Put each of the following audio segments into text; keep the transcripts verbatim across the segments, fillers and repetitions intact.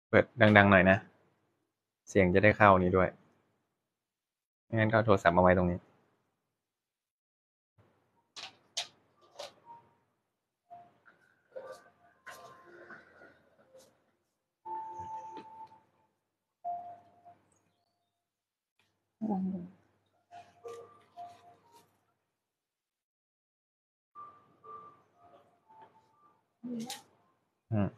เปิดดังๆหน่อยนะเสียงจะได้เข้านี้ด้วยไม่งั้นก็เอาโทรศัพท์มาไว้ตรงนี้อืม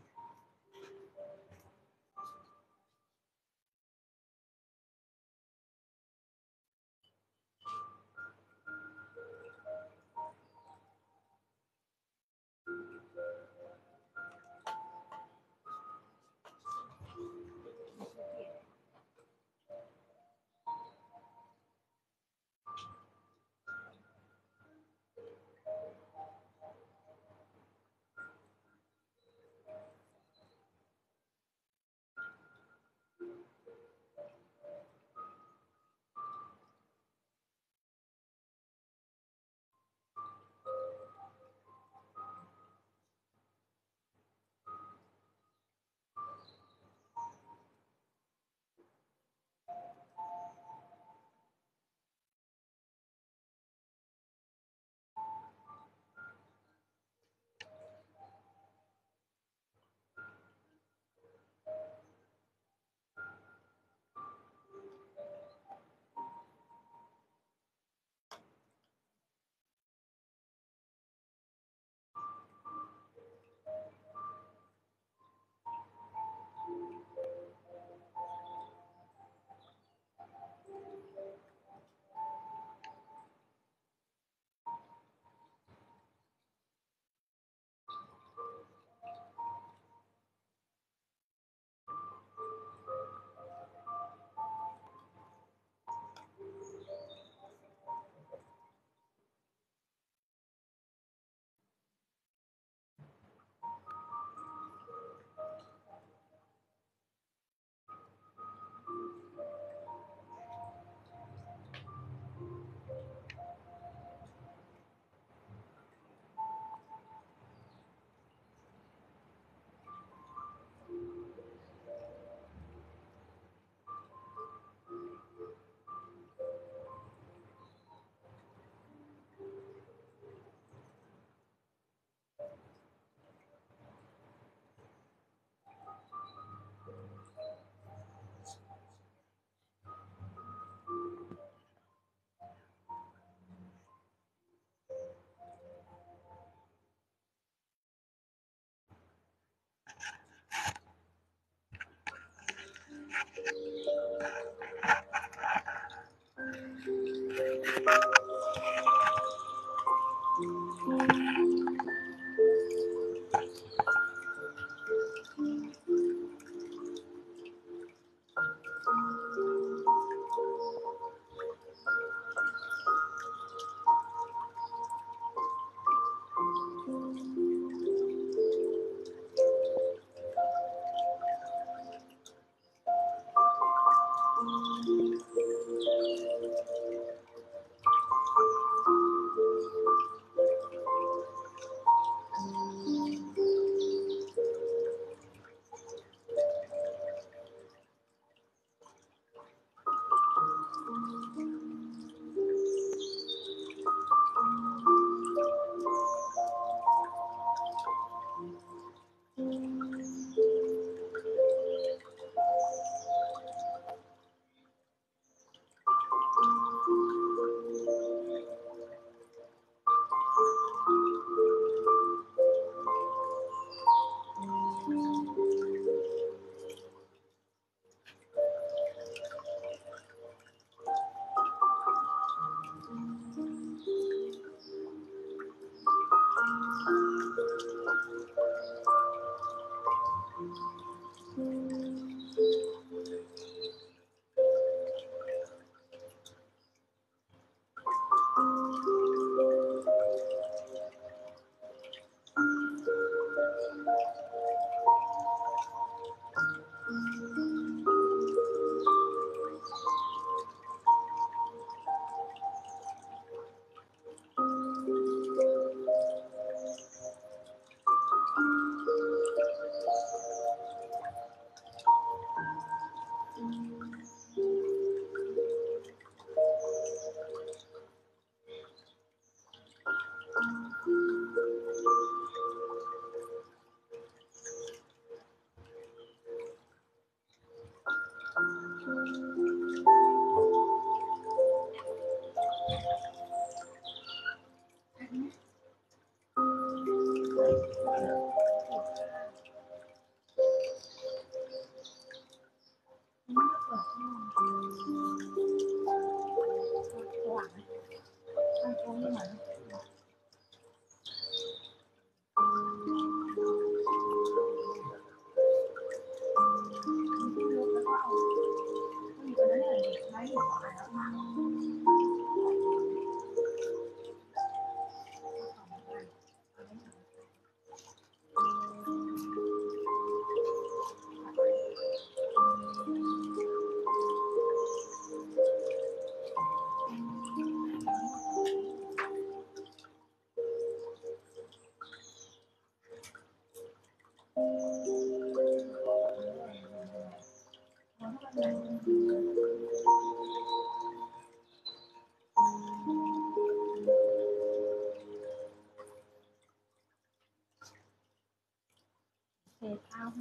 เทข้าวให้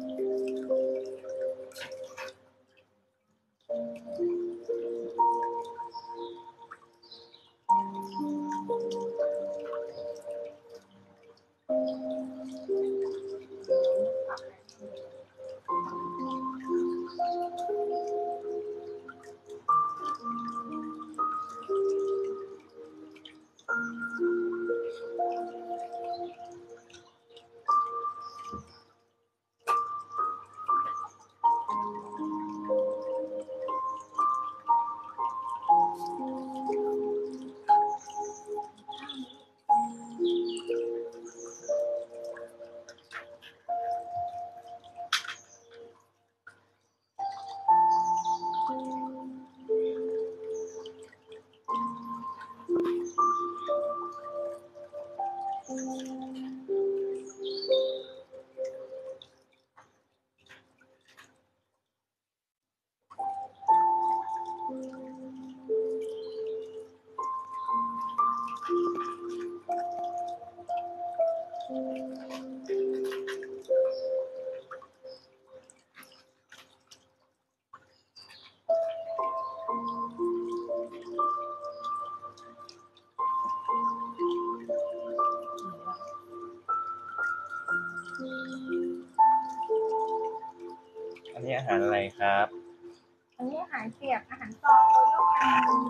อันนี้อาหารอะไรครับอันนี้อาหารเปียกอาหารซองโรยัลคานิน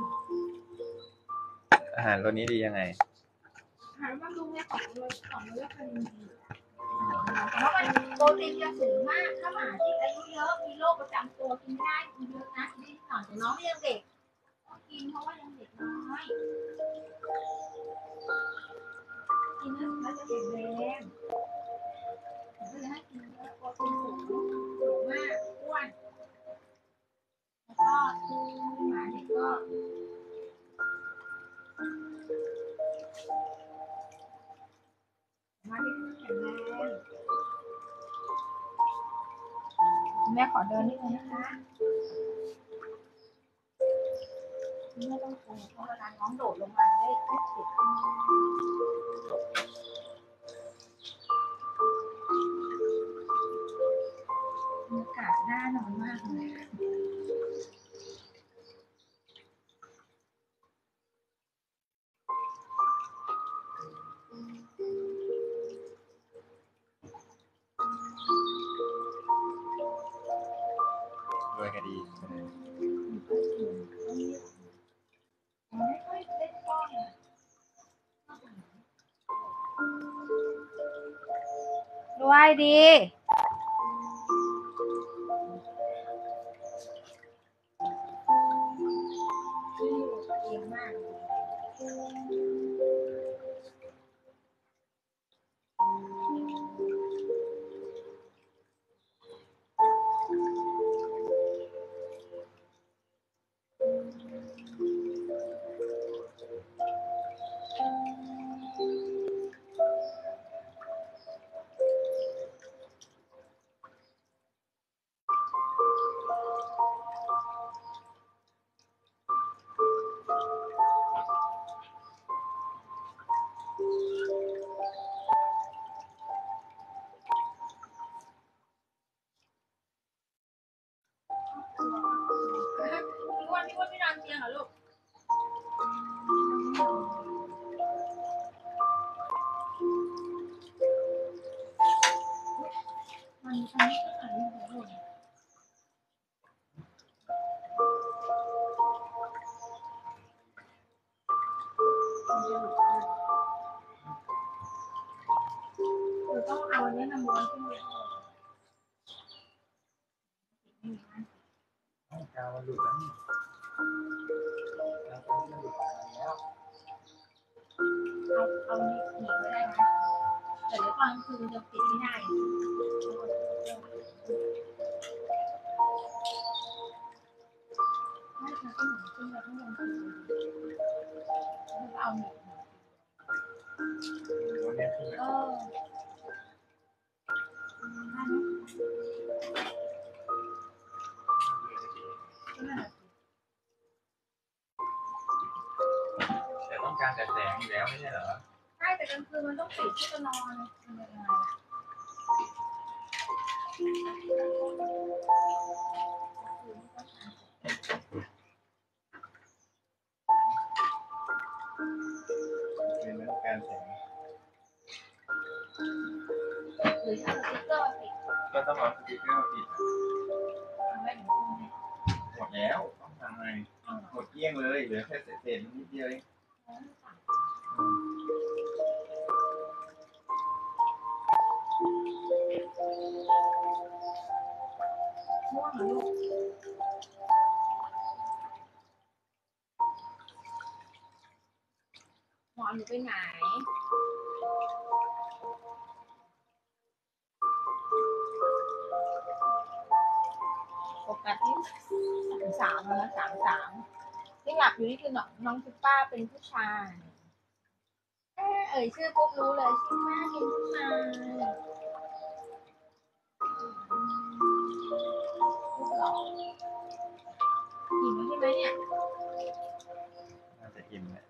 อาหารรสนี้ดียังไงอาหารบำรุงในของโรยของโรยัลคานินดีแต่ว่ามันโปรตีนจะสูงมากถ้าหมาที่อายุเยอะมีโรคประจำตัวกินไม่ได้กินเยอะนะกินนิดหน่อยแต่น้องยังเด็กกินเพราะว่ายังเด็กน้อยกินแล้วจะแข็งแรงก็เลยให้กินเยอะโปรตีนสูงสูงมากอ้วนแล้วก็หมาเด็กก็หมาเด็กแข็งแรงแม่ขอเดินนิดนึงนะคะไม่ต้องกลัวเพราะเวลาน้องโดดลงมาได้ไม่เจ็บบรรยากาศน่านอนมากเลยรวยก็ดีไม่ค่อยเล่นกล้องอ่ะรวยดีที่อยู่ตัวเองมากพี่อ้วนพี่อ้วนพี่นอนเตียงเหรอลูกมันทำให้เกิดอะไรขึ้นเราต้องเอาอันนี้มาม้วนขึ้นไปกาวมันหลุดแล้วกาวมันหลุดแล้วเอาเอานี้หนีไว้ได้ไหมแต่เดี๋ยวตอนคืนจะปิดไม่ได้ไม่ค่ะก็หนีขึ้นไปข้างบนคือเอาหนีเออได้ไหมแต่ต้องการแต่แสงอยู่แล้วไม่ใช่เหรอใช่แต่กลางคืนมันต้องปิดที่จะนอนทำยังไงเป็นเรื่องการแสงหรือเอาสติ๊กเกอร์มาติดก็ต้องเอาสติ๊กเกอร์มาติดเอาไว้ถึงตรงนี้หมดแล้วต้องทำไงหมดเกลี้ยงเลยเหลือแค่เศษๆนิดเดียวเองม่วงเหรอลูกหมอนหนูไปไหนโฟกัสที่สามสามแล้วนะสามสามที่หลับอยู่นี่คือน้องน้องคือป้าเป็นผู้ชายเอ้ยเอ่ยชื่อปุ๊บรู้เลยชื่อแม่เป็นผู้ชายรูปหล่อหิวใช่ไหมเนี่ยน่าจะอิ่มแหละ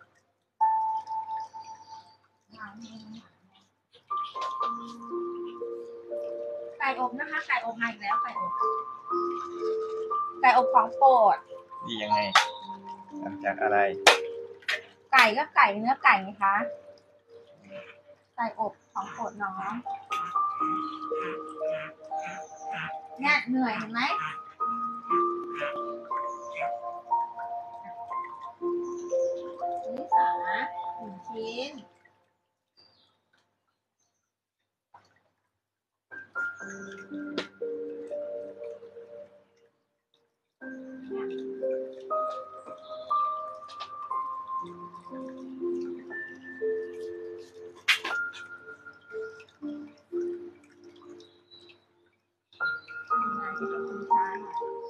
ไก่อบนะคะ ไก่อบมาอีกแล้วไก่อบไก่อบของโปรดดียังไงทำจากอะไรไก่ก็ไก่เนื้อไก่ไงคะ ไก่อบของโปรดน้องเนี่ยเหนื่อยเห็นไหมนี่สาหนึ่งชิ้นมาที่เป็นคุณช้าง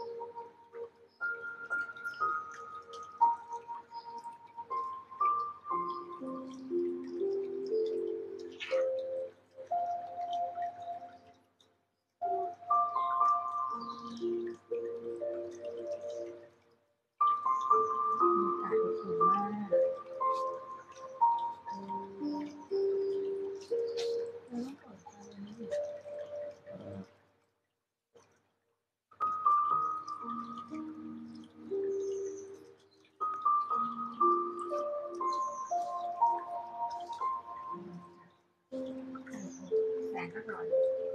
แสนอร่อย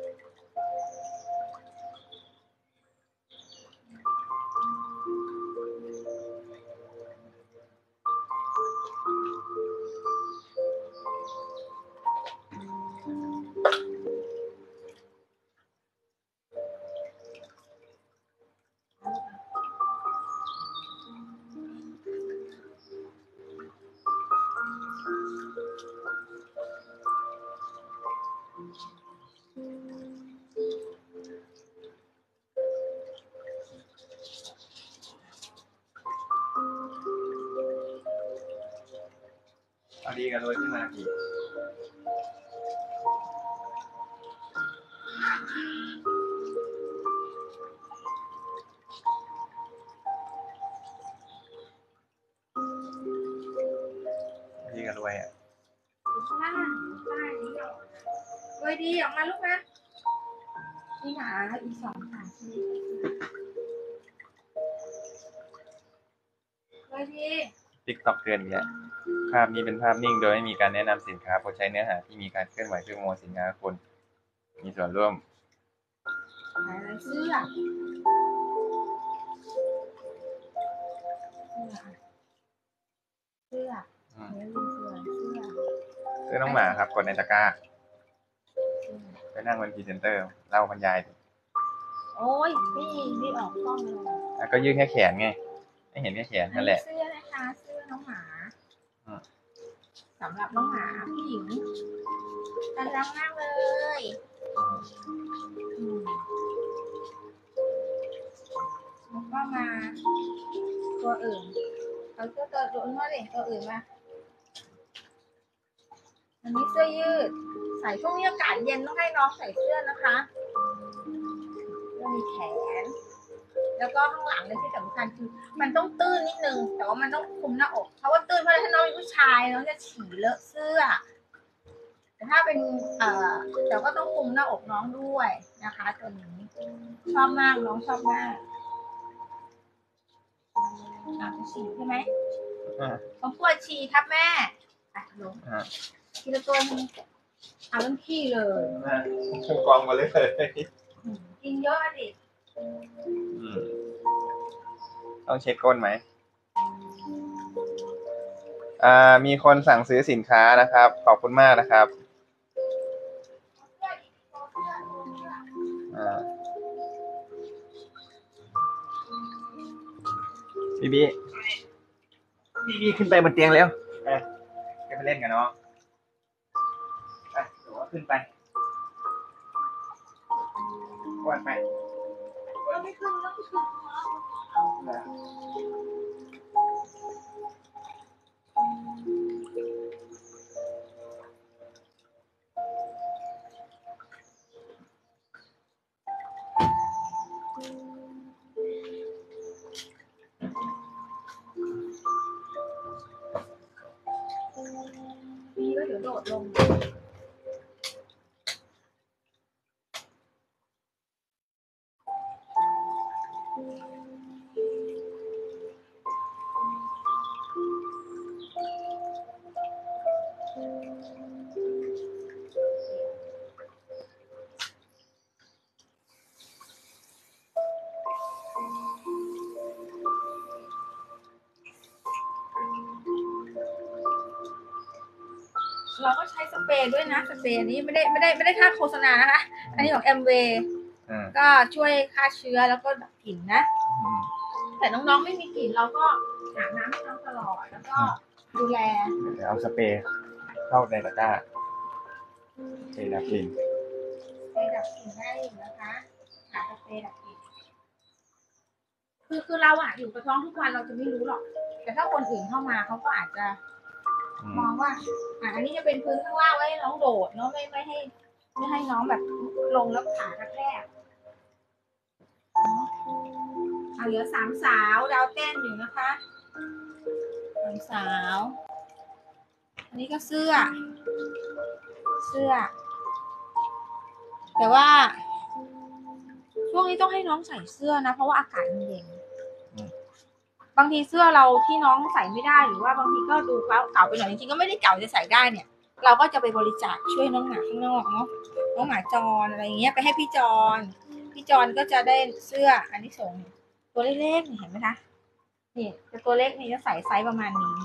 เอาดีกันโรยขึ้นมาอีกดีกันรวยอ่ะอยู่ข้างล่างอยู่ใต้นี้ออกรวยดีออกมาลูกนะนี่หาอีกสองสามชิ้นรวยดีติ๊กต็อกเตือนอีกแล้วภาพนี้เป็นภาพนิ่งโดยไม่มีการแนะนำสินค้าโปรดใช้เนื้อหาที่มีการเคลื่อนไหวเพื่อโปรโมทสินค้าคนมีส่วนร่วมอะไรเสื้อเสื้ออืมเสื้อเสื้อเสื้อเสื้อน้องหมาครับกดในตะกร้าไปนั่งเป็นพรีเซนเตอร์เล่าบรรยายโอ้ยพี่พี่ออกกล้องเลยแล้วก็ยื่นแค่แขนไงให้เห็นแค่แขนนั่นแหละเสื้อนะคะเสื้อน้องหมาอืมสำหรับน้องหมาผู้หญิงน่ารักมากเลย อืมแล้วก็มาตัวอื่นเอาเสื้อตัวตัวนู้นดิตัวอื่นมาอันนี้เสื้อยืด ใส่ช่วงนี้อากาศเย็นต้องให้น้องใส่เสื้อนะคะเสื้อมีแขน แล้วก็ข้างหลังเลยที่สำคัญคือ มันต้องตื้นนิดนึง แต่ว่ามันต้องคุมหน้าอก เพราะว่าตื้นเพราะถ้าน้องเป็นผู้ชายน้องจะฉี่เลอะเสื้อ แต่แต่ถ้าเป็นเอ่อเดี๋ยวก็ต้องคุมหน้าอกน้องด้วยนะคะตัวนี้ชอบมากน้องชอบมากอ่ะฉี่ใช่ไหมอ่าต้องปวดฉี่ครับแม่อ่ะลงอ่าทีละตัวนึงเอาเรื่องขี้เลยอ่ากองมาเลยอืมกินเยอะอะดิอืมต้องเช็ดก้นไหมอ่ามีคนสั่งซื้อสินค้านะครับขอบคุณมากนะครับอ่าบีบีบีบีขึ้นไปบนเตียงแล้วไปไปเล่นกันเนาะไปหนูว่าขึ้นไปกวนไปเราไม่ขึ้นเราไม่ขึ้น มีก็เดี๋ยวโดดลงเราก็ใช้สเปรย์ด้วยนะสเปรย์นี้ไม่ได้ไม่ได้ไม่ได้ค่าโฆษณานะคะอันนี้ของแอมเวย์อ่าก็ช่วยฆ่าเชื้อแล้วก็ดับกลิ่นนะอืมแต่น้องๆไม่มีกลิ่นเราก็อาบน้ำให้น้องตลอดแล้วก็ดูแลเดี๋ยวเอาสเปรย์เข้าในตะกร้าสเปรย์ดับกลิ่นสเปรย์ดับกลิ่นได้อยู่นะคะหาสเปรย์ดับกลิ่นคือคือเราอะอยู่กับท้องทุกวันเราจะไม่รู้หรอก แต่ถ้าคนอื่นเข้ามาเขาก็อาจจะอืมมองว่าอ่ะอันนี้จะเป็นพื้นข้างล่างไว้ให้น้องโดดเนาะไม่ไม่ให้ไม่ให้น้องแบบลงแล้วขากระแทกเอาเหลือสามสาวดาวเต้นอยู่นะคะสามสาวอันนี้ก็เสื้อ เสื้อ แต่ว่า ช่วงนี้ต้องให้น้องใส่เสื้อนะเพราะว่าอากาศมันเย็นบางทีเสื้อเราที่น้องใส่ไม่ได้หรือว่าบางทีก็ดูเก่าไปหน่อยจริงๆก็ไม่ได้เก่าจะใส่ได้เนี่ยเราก็จะไปบริจาคช่วยน้องหมาข้างนอกเนาะน้องหมาจรอะไรอย่างเงี้ยไปให้พี่จรพี่จรก็จะได้เสื้ออันนี้ส่งตัวเล็กๆนี่เห็นไหมคะนี่แต่ตัวเล็กนี่จะใส่ไซส์ประมาณนี้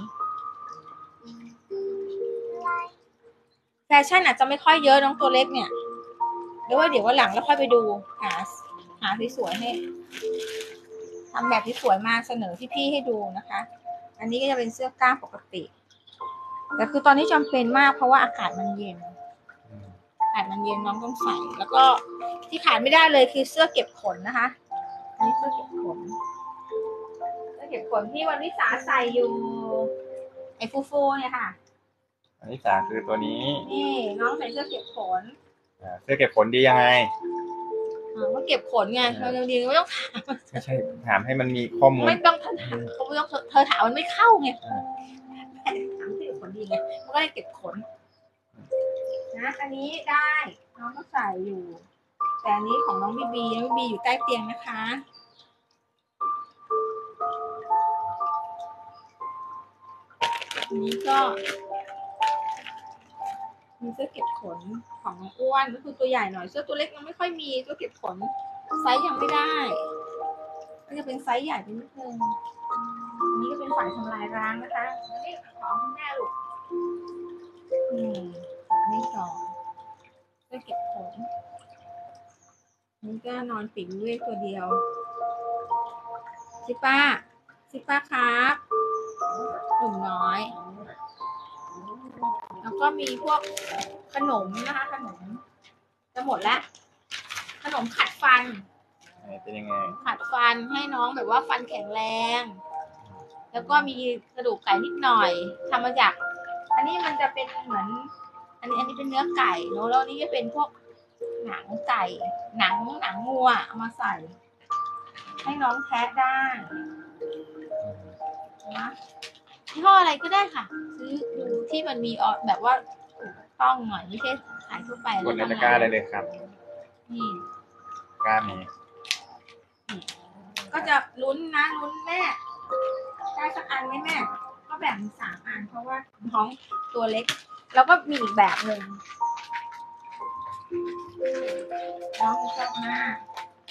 แฟชั่นอาจจะไม่ค่อยเยอะน้องตัวเล็กเนี่ยเดี๋ยวว่าเดี๋ยววันหลังแล้วค่อยไปดูหาหาสวยๆให้ทำแบบที่สวยมาเสนอพี่ๆให้ดูนะคะ อันนี้ก็จะเป็นเสื้อกล้ามปกติแต่คือตอนนี้จำเป็นมากเพราะว่าอากาศมันเย็นอากาศมันเย็นน้องต้องใส่แล้วก็ที่ขาดไม่ได้เลยคือเสื้อเก็บขนนะคะอันนี้เสื้อเก็บขนเสื้อเก็บขนที่วันวิสาใส่อยู่ไอ้ฟูฟูเนี่ยค่ะอันที่สามคือตัวนี้นี่น้องใส่เสื้อเก็บขนอ่าเสื้อเก็บขนดียังไงอ่าว่าเก็บขนไงเราดีไม่ต้องถามไม่ใช่ถามให้มันมีข้อมูลไม่ต้องถามเขาไม่ต้องเธอถามมันไม่เข้าไงถามที่เก็บขนดีไงมันก็เลยเก็บขนนะอันนี้ได้น้องก็ใส่อยู่แต่อันนี้ของน้องบีบีน้องบีบีอยู่ใต้เตียงนะคะอันนี้ก็มีเสื้อเก็บขนของน้องอ้วนก็คือตัวใหญ่หน่อยเสื้อตัวเล็กยังไม่ค่อยมีตัวเก็บขนไซส์ยังไม่ได้ก็จะเป็นไซส์ใหญ่ไปนิดนึงอันนี้ก็เป็นฝ่ายทำลายร้างนะคะอันนี้ของคุณแม่ลูกอืมอันนี้สองเสื้อเก็บขนนี่ก็นอนปีกวิเวกตัวเดียวซิป้าซิป้าครับหนุ่มน้อยแล้วก็มีพวกขนมนะคะขนมจะหมดแล้วขนมขัดฟันเป็นยังไงขัดฟันให้น้องแบบว่าฟันแข็งแรงแล้วก็มีกระดูกไก่นิดหน่อยทำมาจากอันนี้มันจะเป็นเหมือนอันนี้อันนี้เป็นเนื้อไก่เนอะแล้วนี่จะเป็นพวกหนังไก่หนังหนังงัวเอามาใส่ให้น้องแทะได้นะยี่ห้ออะไรก็ได้ค่ะซื้อดูที่มันมีแบบว่าต้องหน่อยไม่ใช่ขายทั่วไปกดในตะกร้าได้เลยครับนี่กร้ามีก็จะลุ้นนะลุ้นแม่ได้สักอันไหมแม่ก็แบ่งเป็นสามอันเพราะว่าท้องตัวเล็กแล้วก็มีอีกแบบหนึ่งน้องชอบมาก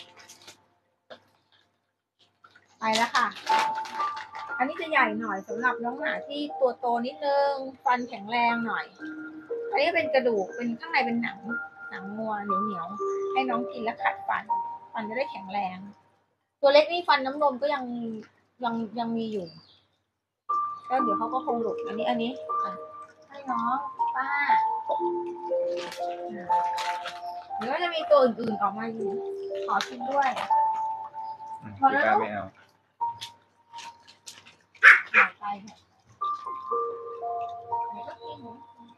ไปแล้วค่ะ อันนี้จะใหญ่หน่อยสำหรับน้องหมาที่ตัวโตนิดนึงฟันแข็งแรงหน่อย อันนี้เป็นกระดูกเป็นข้างในเป็นหนังหนังงัวเหนียวเหนียวๆให้น้องกินแล้วขัดฟันฟันจะได้แข็งแรง ตัวเล็กนี่ฟันน้ำนมก็ยังยังยังมีอยู่ก็เดี๋ยวเขาก็คงหลุดอันนี้อันนี้อ่ะให้น้องป้าเดี๋ยวก็จะมีตัวอื่นๆออกมาอยู่ขอชิมด้วยอืมพอแล้วพี่ป้าไม่เอาหายไปค่ะเดี๋ยวก็กิน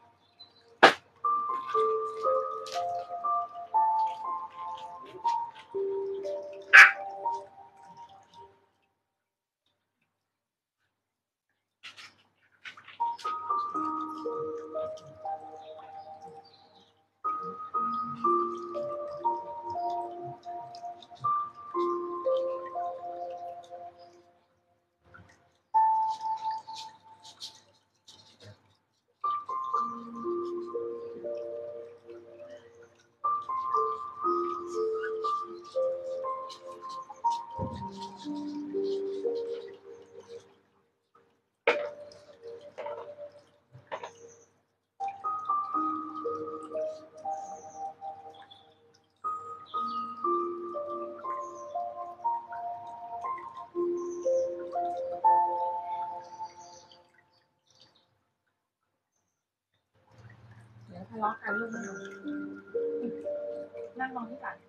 เดี๋ยวทะเลาะกันลูกไม่รู้นั่งลงที่กัน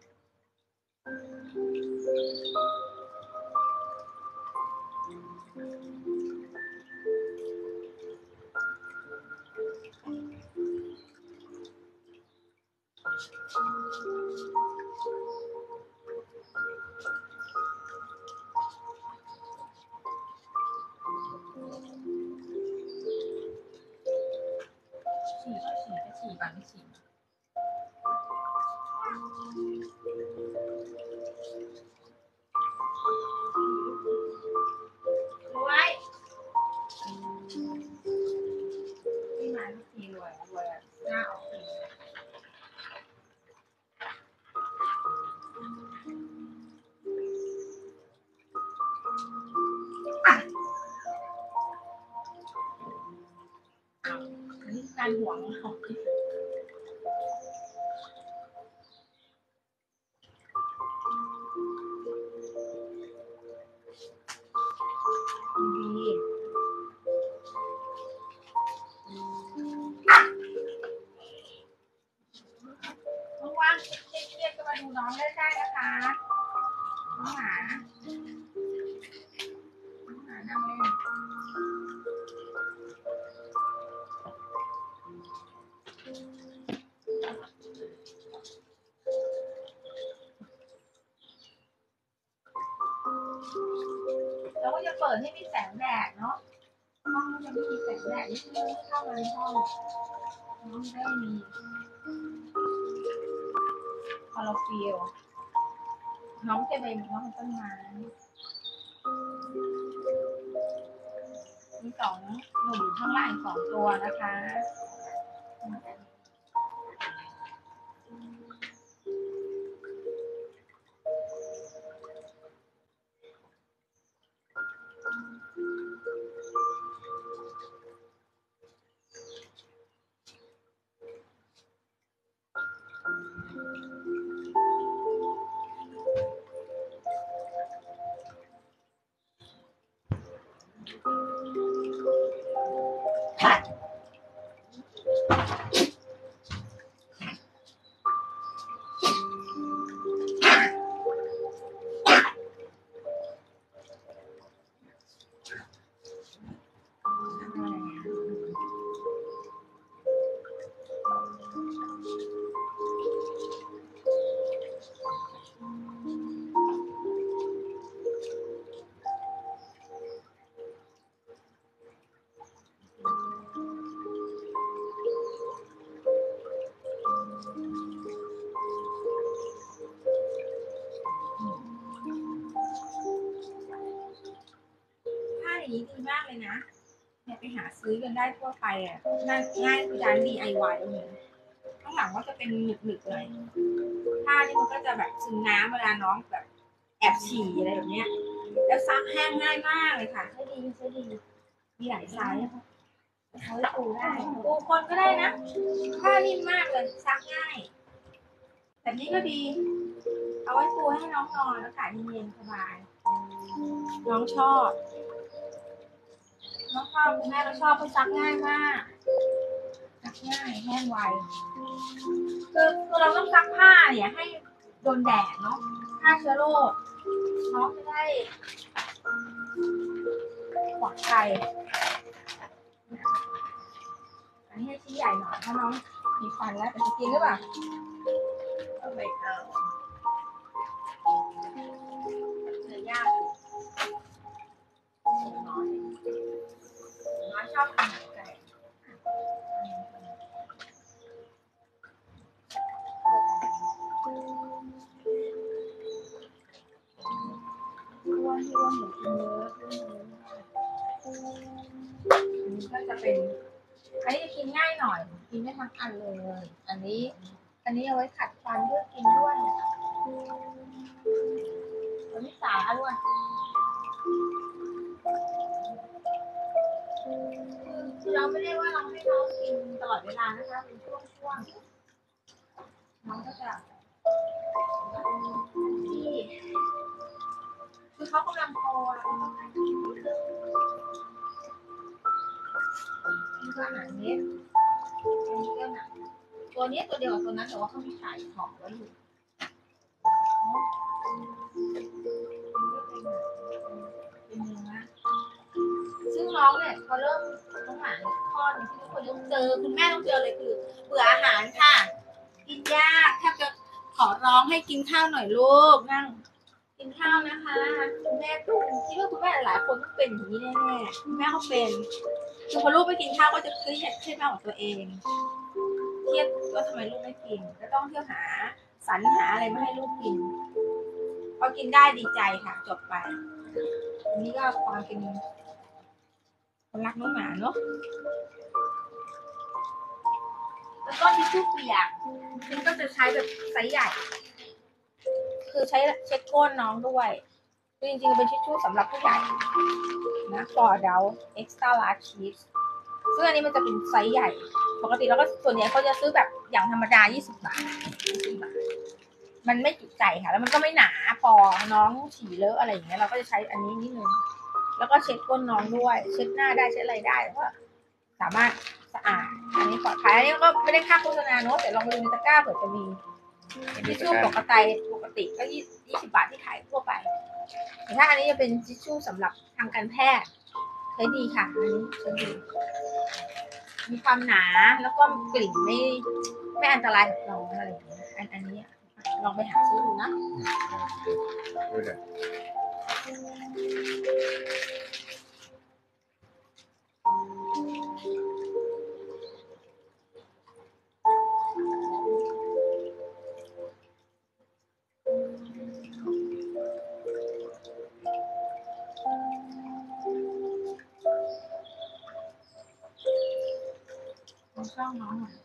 ฉี่ก็ฉี่จะฉี่ก่อนไม่ฉี่รวยที่มาทุกทีรวยรวยอะหน้าออกสีอันนี้การหวงของดีว่างๆเครียดๆก็มาดูน้องได้ได้นะคะน้องหมาน้องหมานั่งเล่นแล้วก็จะเปิดให้มีแสงแดดเนาะห้องจะไม่มีแสงแดดที่เข้ามาในห้องน้องได้มีคลอโรฟิลล์น้องจะเป็นน้องต้นไม้มีสองหนูอยู่ข้างล่างอีกสองตัวนะคะเลยนะเนี่ยไปหาซื้อกันได้ทั่วไปอ่ะง่ายง่ายคือร้าน ดี ไอ วาย ตรงนี้ข้างหลังก็จะเป็นหนึบๆหน่อยผ้านี่มันก็จะแบบซึมน้ำเวลาน้องแบบแอบฉี่อะไรแบบเนี้ยแล้วซักแห้งง่ายมากเลยค่ะใช้ดีใช้ดีมีหลายไซส์เอาไว้ปูได้ปูคนก็ได้นะผ้านิ่มมากเลยซักง่ายแบบนี้ก็ดีเอาไว้ปูให้น้องนอนอากาศเย็นๆสบายน้องชอบน้องชอบคุณแม่ก็ชอบเพราะซักง่ายมากซักง่ายแห้งไวคือคือเราต้องซักผ้าเนี่ยให้โดนแดดเนาะฆ่าเชื้อโรคน้องจะได้ปลอดภัยอันนี้ให้ชิ้นใหญ่หน่อยเพราะน้องมีฟันแล้วแต่จะกินหรือเปล่าเอาไปเอาเนื้อย่างน้อยน้อยชอบกินหนังไก่อ้วนที่อ้วนหมูกินเยอะอันนี้ก็จะเป็นอันนี้จะกินง่ายหน่อยกินได้ทั้งอันเลย อันนี้ อันนี้เอาไว้ขัดฟันด้วยกินด้วยอันนี้สาด้วยคือเราไม่ได้ว่าเราให้น้องกินตลอดเวลานะคะเป็นช่วงๆน้องก็จะที่คือเขากำลังโตแล้วนี่ก็หนังเนี้ยอันนี้ก็หนังตัวนี้ตัวเดียวกับตัวนั้นแต่ว่าเขามีไข่หอมไว้อยู่เป็นเนื้อซึ่งน้องเนี่ยเขาเริ่มต้องหาข้อหนึ่งที่ทุกคนต้องเจอคุณแม่ต้องเจอเลยคือเบื่ออาหารค่ะกินยากแทบจะขอร้องให้กินข้าวหน่อยลูกนั่งกินข้าวนะคะคุณแม่ต้องคิดว่าคุณแม่หลายคนต้องเป็นอย่างนี้แน่ๆคุณแม่เขาเป็นคือพอลูกไม่กินข้าวก็จะเครียดเครียดมากกว่าตัวเองเครียดว่าทำไมลูกไม่กินก็ต้องเที่ยวหาสรรหาอะไรมาให้ลูกกินพอกินได้ดีใจค่ะจบไปอันนี้ก็ความเป็นคนรักน้องหมาเนาะแล้วก็ทิชชู่เปียกมันก็จะใช้แบบไซส์ใหญ่คือใช้เช็ดก้นน้องด้วยคือจริงๆเป็นทิชชู่สำหรับผู้ใหญ่นะฟอร์ดาวเอ็กซ์ตร้าลาร์จชีสซึ่งอันนี้มันจะเป็นไซส์ใหญ่ปกติเราก็ส่วนใหญ่เขาจะซื้อแบบอย่างธรรมดายี่สิบบาทยี่สิบบาทมันไม่จุใจค่ะแล้วมันก็ไม่หนาพอน้องฉี่เลอะอะไรอย่างเงี้ยเราก็จะใช้อันนี้นิดนึงแล้วก็เช็ดก้นน้องด้วยเช็ดหน้าได้เช็ดอะไรได้แล้วก็สามารถสะอาดอันนี้ปลอดภัยอันนี้ก็ไม่ได้ค่าโฆษณาเนอะแต่ลองไปดูในตะกร้าเผื่อจะมีทิชชู่ปกติปกติก็ยี่สิบบาทที่ขายทั่วไปแต่ถ้าอันนี้จะเป็นทิชชู่สำหรับทางการแพทย์ใช้ดีค่ะอันนี้ใช้ดีมีความหนาแล้วก็กลิ่นไม่ไม่อันตรายกับเราอะไรอย่างเงี้ยอันอันนี้ลองไปหาซื้อดูนะดูเลยช่องน้องหน่อย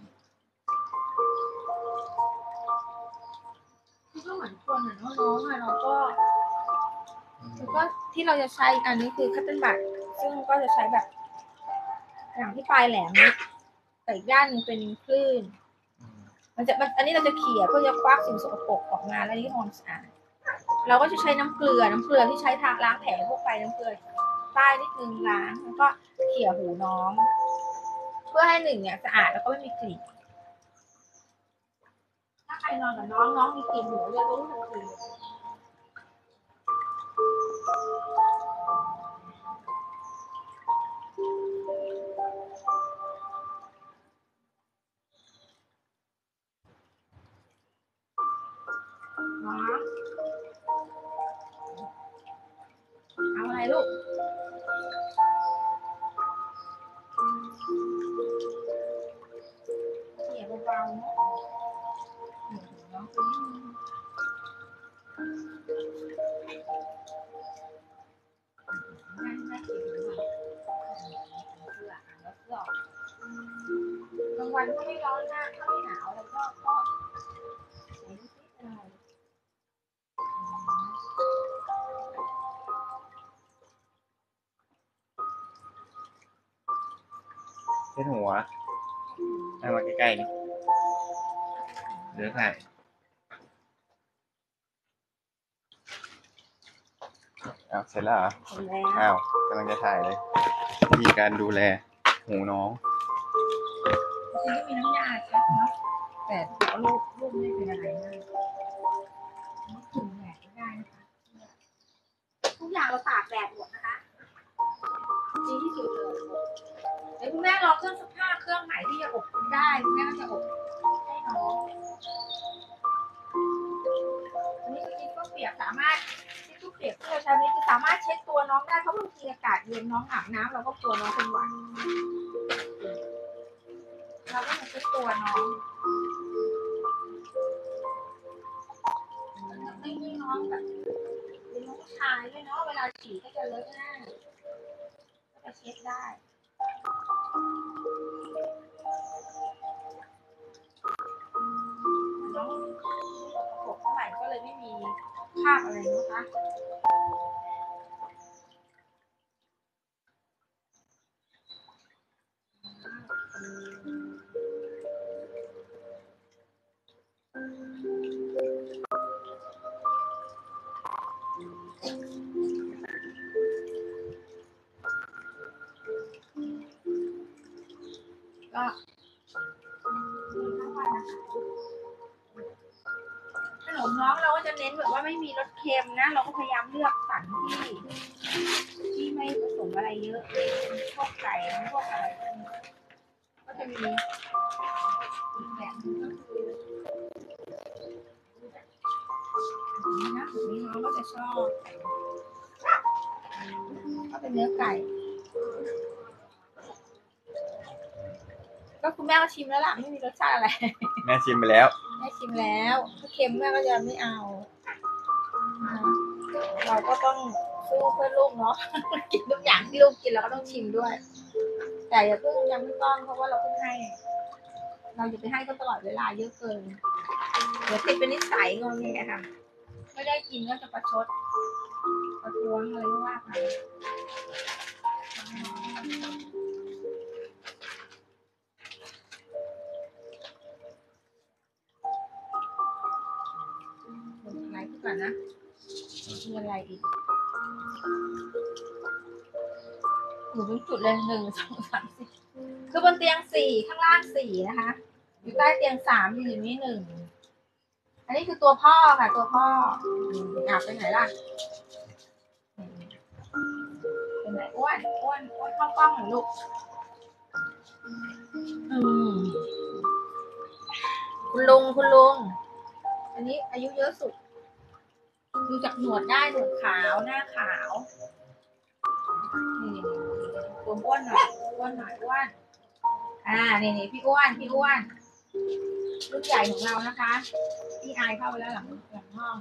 คือก็เหมือนคนเหมือนน้องๆอะเราก็แล้วก็ที่เราจะใช้อันนี้คือคัตเติ้ลบัตซึ่งก็จะใช้แบบอย่างที่ปลายแหลมนี้แต่อีกด้านนึงเป็นคลื่นมันจะมันอันนี้เราจะเขี่ยเพื่อจะควักสิ่งสกปรกออกมาแล้วนี่ทำความสะอาดเราก็จะใช้น้ำเกลือน้ำเกลือที่ใช้ทาล้างแผลทั่วไปน้ำเกลือป้ายนิดนึงล้างแล้วก็เขี่ยหูน้องเพื่อให้หนึ่งเนี่ยสะอาดแล้วก็ไม่มีกลิ่นถ้าใครนอนกับน้องน้องมีกลิ่นหูจะรู้ทันทีน้องเอาอะไรลูกเขี่ยเบาๆเนาะน้องตัวนี้ง่ายๆเขี่ยเบาเช็ดหัวเอามาใกล้ๆนี่เดี๋ยวถ่ายอ้าวเสร็จแล้วเหรอเสร็จแล้วอ้าวกำลังจะถ่ายเลยวิธีการดูแลหูน้องจริงๆก็มีน้ำยาเช็ดเนาะแต่ลูกลูกไม่เป็นอะไรมากถึงแดดไม่ได้นะคะทุกอย่างเราตากแดดหมดนะคะดีที่สุดเลยเดี๋ยวคุณแม่ลองเครื่องซักผ้าเครื่องไหนที่จะอบได้คุณแม่ก็จะอบให้น้องอันนี้คือทิชชู่เปียกสามารถทิชชู่เปียกที่เราใช้นี้คือสามารถเช็ดตัวน้องได้เพราะบางทีอากาศเย็นน้องอาบน้ำเราก็กลัวน้องเป็นหวัดเราก็จะเช็ดตัวน้องไม่ให้น้องแบบเป็นน้องชายด้วยเนาะเวลาฉี่ก็จะเลอะหน้าก็จะเช็ดได้น้องปกเท่าไหร่ก็เลยไม่มีคราบอะไรนะคะก็ทั้งวันนะคะขนมน้องเราก็จะเน้นแบบว่าไม่มีรสเค็มนะเราก็พยายามเลือกสรรที่ที่ไม่ผสมอะไรเยอะพวกไก่พวกอะไรก็จะมีอีกแบบนึงก็คือนี่นะแบบนี้น้องก็จะชอบก็เป็นเนื้อไก่ก็คุณแม่ก็ชิมแล้วล่ะไม่มีรสชาติอะไรแม่ชิมไปแล้วแม่ชิมแล้วถ้าเค็มแม่ก็จะไม่เอาเราก็ต้องสู้เพื่อลูกเนาะ กินทุกอย่างที่ลูกกินเราก็ต้องชิมด้วย แต่อย่าเพิ่งยังไม่ต้องเพราะว่าเราเพิ่งให้ เราอย่าไปให้เขาตลอดเวลาเยอะเกินเดี๋ยวติดเป็นนิสัยงงไงค่ะไม่ได้กินก็จะประชดประท้วงอะไรก็ว่าไปอะไรขึ้นก่อนนะมีอะไรอีกหนูเป็นจุดเลยหนึ่งสองสามสี่คือบนเตียงสี่ข้างล่างสี่นะคะอยู่ใต้เตียงสามอยู่นี่หนึ่งอันนี้คือตัวพ่อค่ะตัวพ่ออ่ะไปไหนล่ะเป็นไหนอ้วนอ้วนอ้วนเข้ากล้องหน่อยลูกอืมคุณลุงคุณลุงอันนี้อายุเยอะสุดดูจากหนวดได้หนวดขาวหน้าขาวนี่ตัวอ้วนหน่อยอ้วนหน่อยอ้วนอ่านี่นี่พี่อ้วนพี่อ้วนลูกใหญ่ของเรานะคะพี่อายเข้าไปแล้วหลังหลังห้อง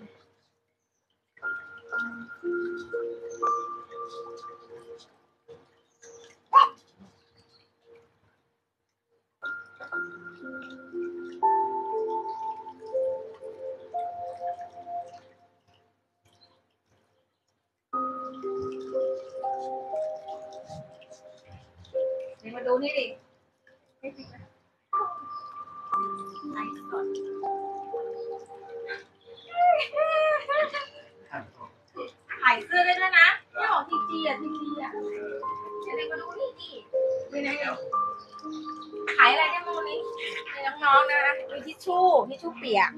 เดี๋ยวมาดูนี่ดิไม่ติดนะไลฟ์สดขายเสื้อได้ด้วยนะที่ของทีจีอ่ะทีจีอ่ะเดี๋ยวมาดูนี่ดินี่นะขายอะไรเนี่ยโมนี้มีน้องๆนะมีทิชชู่ทิชชู่เปียก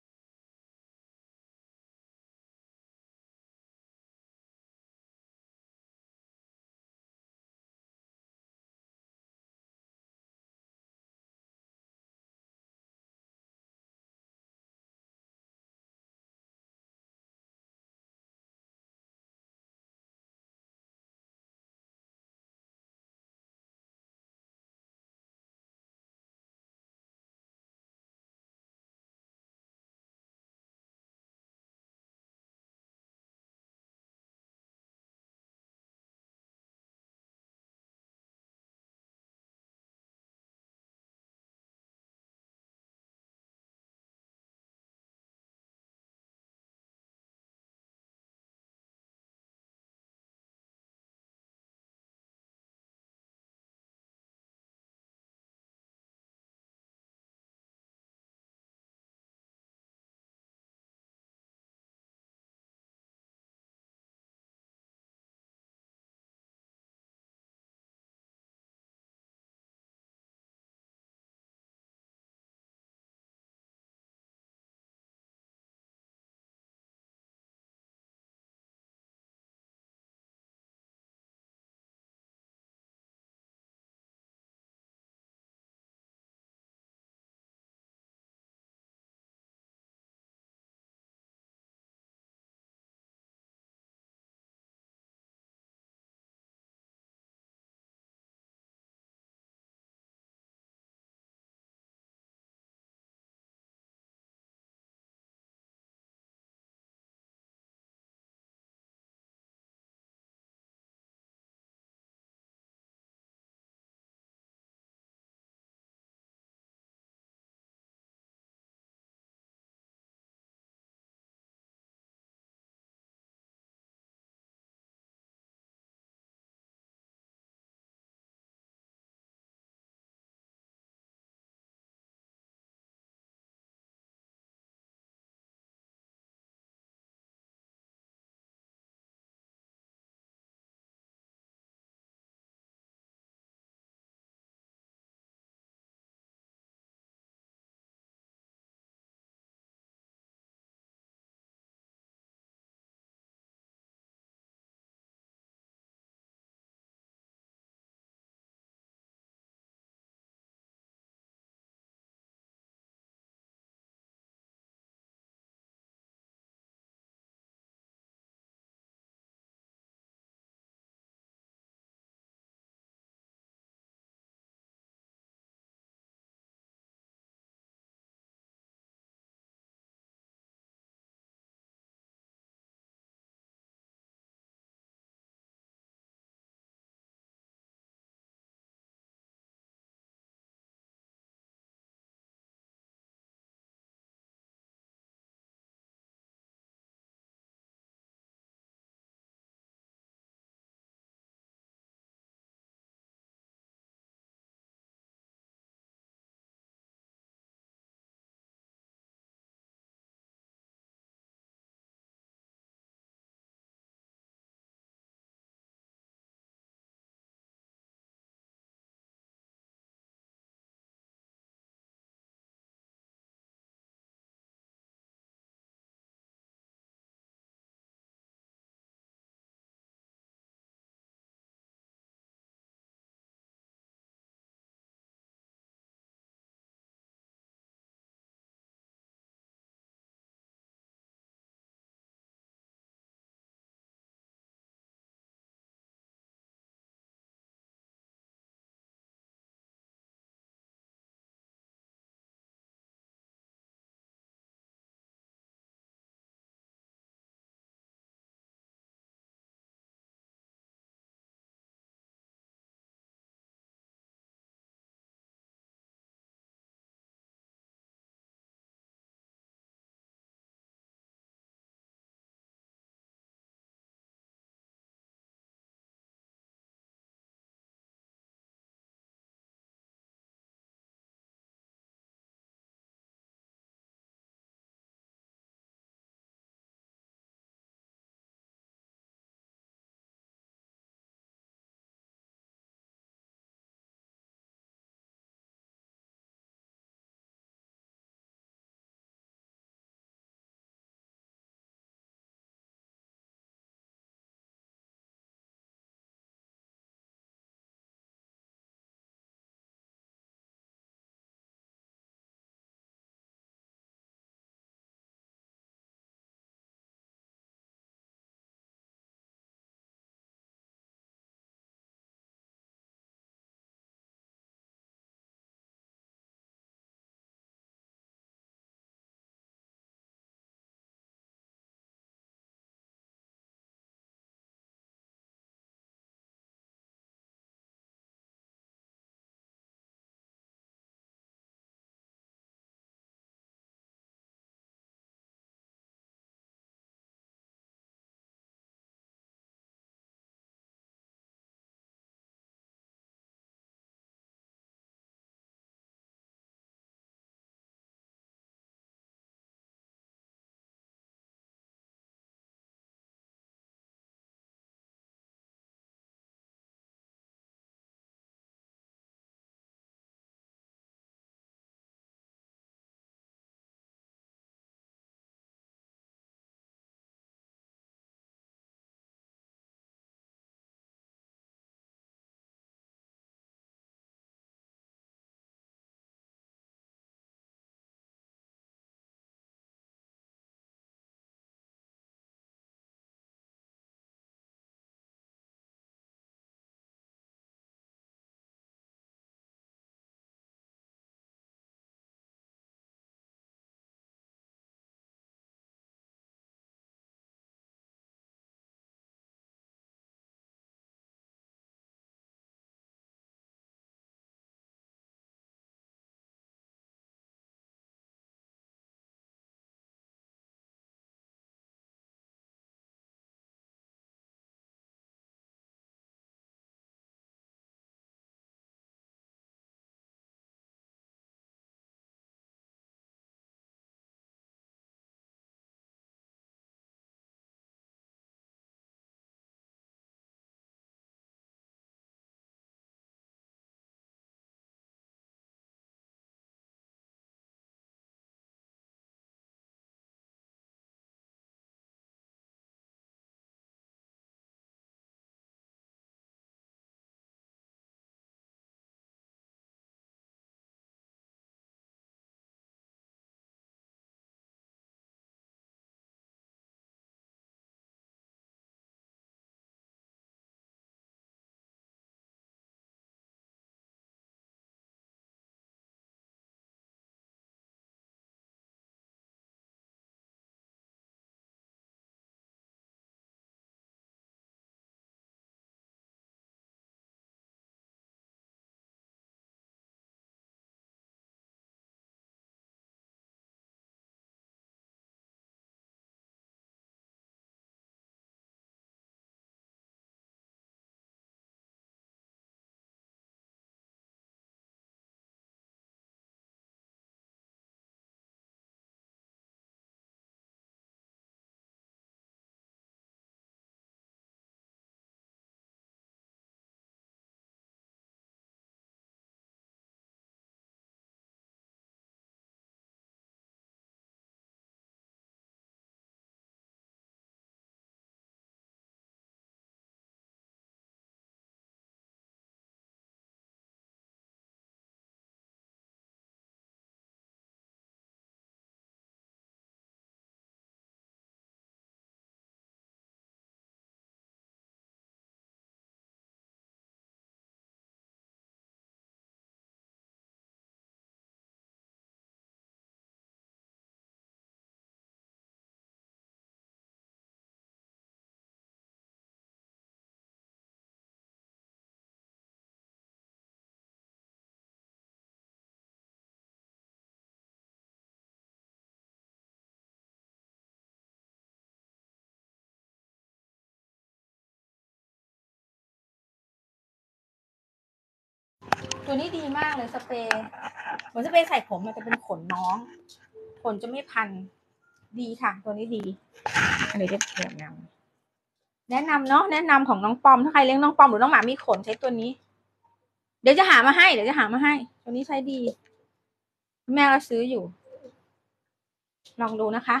ตัวนี้ดีมากเลยสเปรย์เหมือนสเปรย์ใส่ผมมันจะเป็นขนน้องขนจะไม่พันดีค่ะตัวนี้ดีอันนี้จะแนะนำแนะนำเนาะแนะนำของน้องปอมถ้าใครเลี้ยงน้องปอมหรือน้องหมามีขนใช้ตัวนี้เดี๋ยวจะหามาให้เดี๋ยวจะหามาให้ตัวนี้ใช้ดีแม่ก็ซื้ออยู่ลองดูนะคะ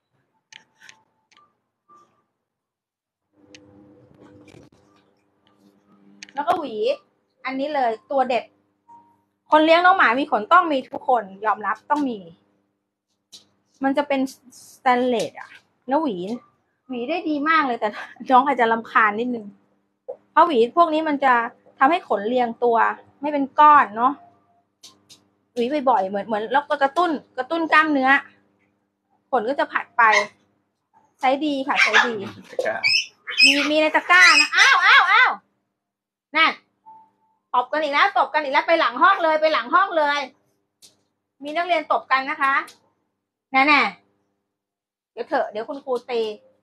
แล้วก็หวีอันนี้เลยตัวเด็ดคนเลี้ยงน้องหมามีขนต้องมีทุกคนยอมรับต้องมีมันจะเป็นสแตนเลสอะแล้วหวีหวีได้ดีมากเลยแต่น้องอาจจะรำคาญนิดนึงเพราะหวีพวกนี้มันจะทำให้ขนเรียงตัวไม่เป็นก้อนเนาะหวีบ่อยๆเหมือนเหมือนแล้วก็กระตุ้นกระตุ้นกล้ามเนื้อขนก็จะผัดไปใช้ดีค่ะใช้ดีมีมีในตะกร้านะอ้าวอ้าวอ้าวนั่นตบกันอีกแล้วตบกันอีกแล้วไปหลังห้องเลยไปหลังห้องเลย มีนักเรียนตบกันนะคะแน่แน่เดี๋ยวเถอะเดี๋ยวคุณครูตี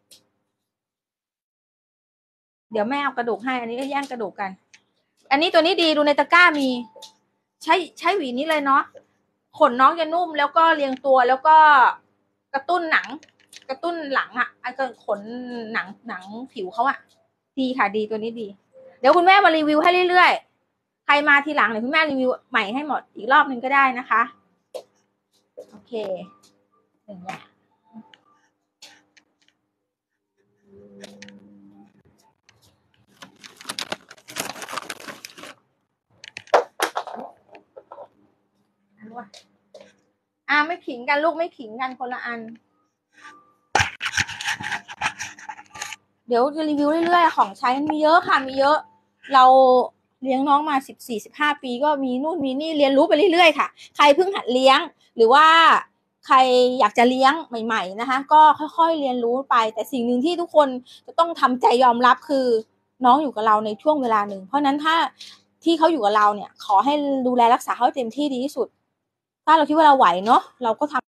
เดี๋ยวแม่เอากระดูกให้อันนี้ก็แย่งกระดูกกันอันนี้ตัวนี้ดีดูในตะกร้ามีใช้ใช้หวีนี้เลยเนาะขนน้องจะนุ่มแล้วก็เรียงตัวแล้วก็กระตุ้นหนังกระตุ้นหลังอ่ะไอ้ขนหนังหนังผิวเขาอ่ะดีค่ะดีตัวนี้ดีเดี๋ยวคุณแม่มารีวิวให้เรื่อยๆใครมาทีหลังเดี๋ยวคุณแม่รีวิวใหม่ให้หมดอีกรอบนึงก็ได้นะคะโอเคหนึ่งอย่างอ่าไม่ขิงกันลูกไม่ขิงกันคนละอันเดี๋ยวจะรีวิวเรื่อยๆของใช้มีเยอะค่ะมีเยอะเราเลี้ยงน้องมาสิบสี่สิบห้าปีก็มีนู่นมีนี่เรียนรู้ไปเรื่อยๆค่ะใครเพิ่งหัดเลี้ยงหรือว่าใครอยากจะเลี้ยงใหม่ๆนะคะก็ค่อยๆเรียนรู้ไปแต่สิ่งหนึ่งที่ทุกคนจะต้องทำใจยอมรับคือน้องอยู่กับเราในช่วงเวลาหนึ่งเพราะนั้นถ้าที่เขาอยู่กับเราเนี่ยขอให้ดูแลรักษาเขาเต็มที่ดีที่สุดถ้าเราคิดว่าเราไหวเนาะเราก็ทำ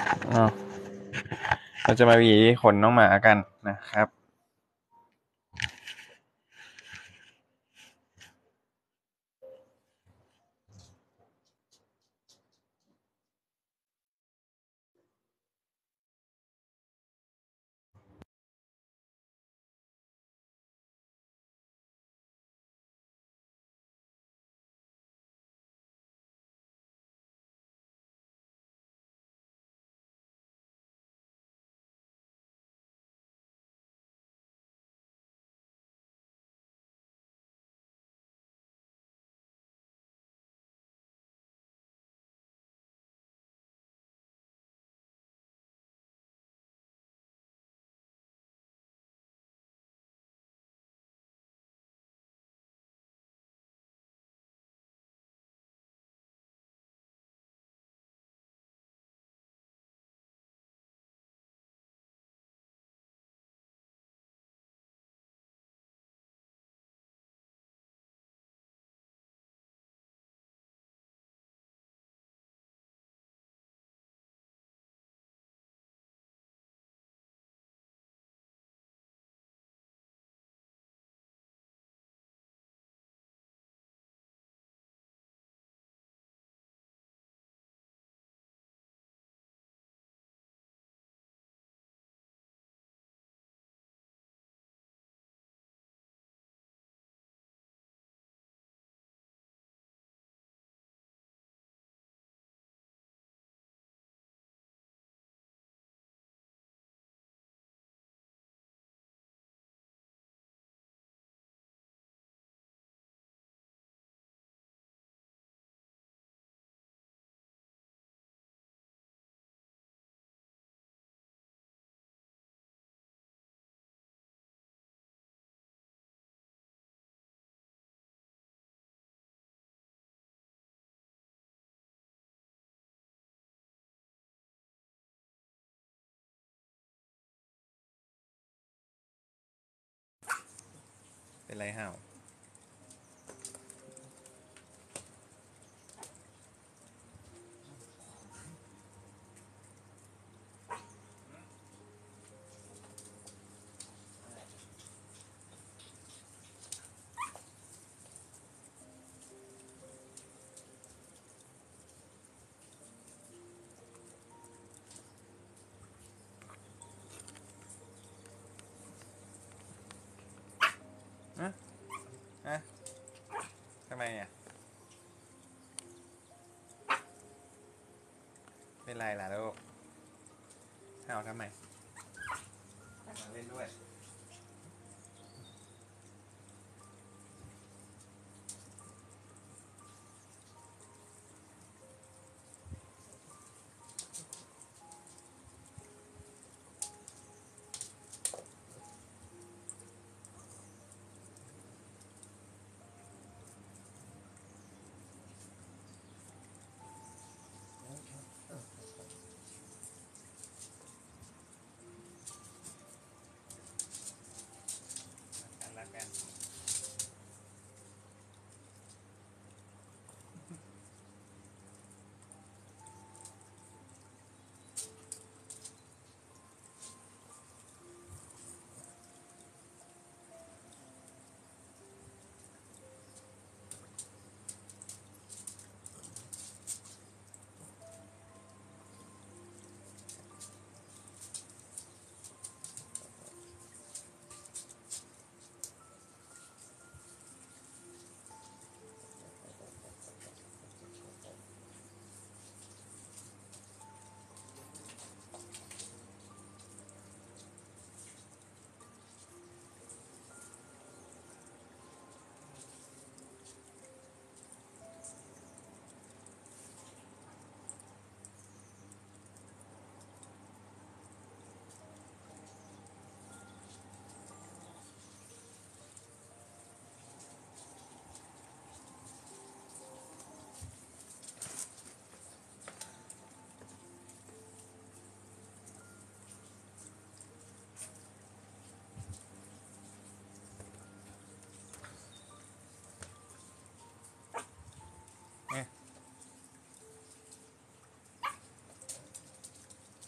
อ้าวเราจะมาหวีขนน้องหมากันนะครับ เป็นไรห่าวอะอะทำไมอ่ะเป็นไรล่ะลูกห่าวทำไมมาเล่นด้วย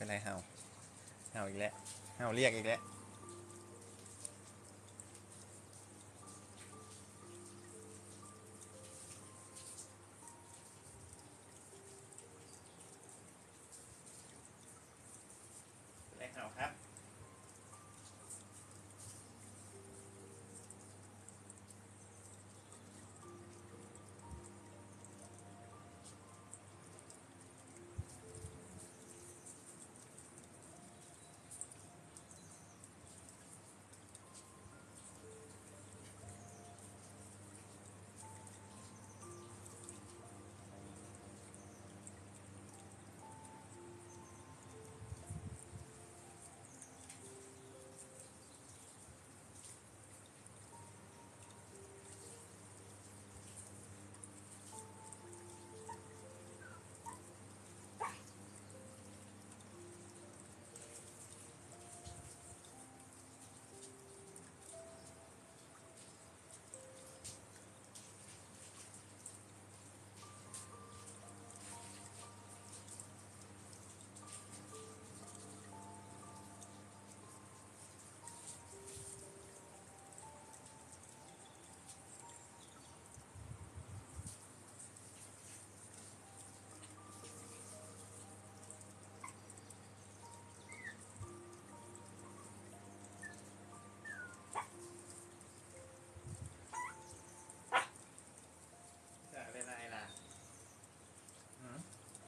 อะไรเห่าเห่าอีกแล้วเห่าเรียกอีกแล้วอะไรเห่าครับจะเป็นอะไรล่ะหืม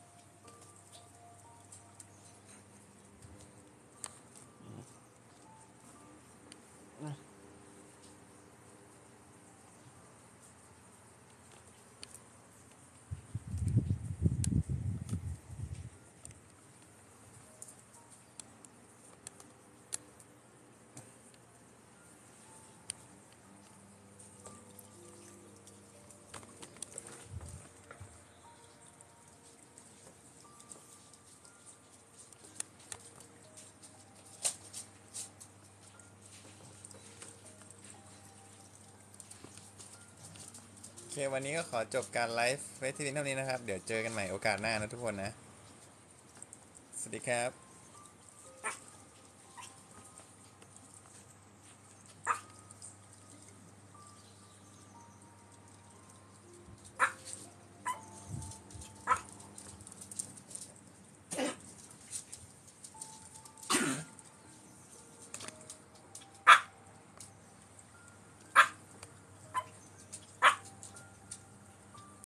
โอเควันนี้ก็ขอจบการไลฟ์ไว้ที่นี้เท่านี้นะครับเดี๋ยวเจอกันใหม่โอกาสหน้านะทุกคนนะสวัสดีครับ